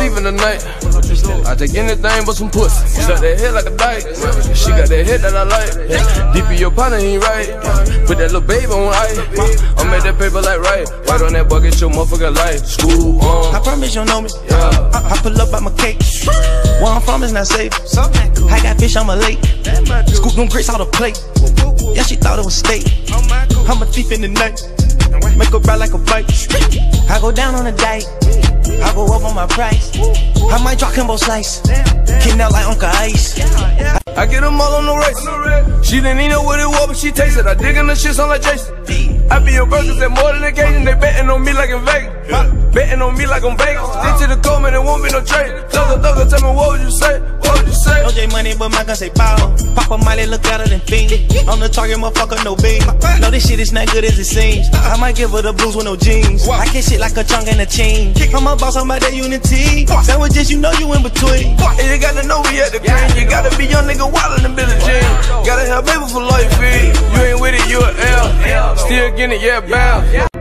thief in the night. I take anything but some pussy. She got that head like a dyke. She got that head that I like. Deep in your partner, he ain't right. Put that little baby on ice. I made that paper like right. Right on that bucket, your motherfucking life. School on. I promise you know me. Yeah. I pull up by my cake. Where I'm from is not safe. I got fish on my lake. Scoop them grits out the plate. Yeah, she thought it was steak. I'm a thief in the night. Make her ride like a bike. I go down on a dike. I go up on my price. I might drop Kimbo Slice. Kicking out like Uncle Ice. I get them all on the race. She didn't even know what it was, but she tasted. I dig in the shit, sound like Jason. I be your burgers at more than occasion. They betting on me like in Vegas. Betting on me like I'm Vegas. Stick to the cold, man, there won't be no trade. Thugger, tell me what would you say? What would you say? No J Money, but my gun say power. Papa Miley look better than Fiend. On the target, motherfucker, no beam. No, this shit is not good as it seems. I might give her the blues with no jeans. I kick shit like a chunk and a chain. I'm a boss, I'm about that unity. Sandwiches, you know you in between. And you gotta know we at the green. You gotta be young nigga wildin' in Billie Jean. Gotta have baby for life, feed. You ain't with it, you a L. Still getting it, yeah, bound.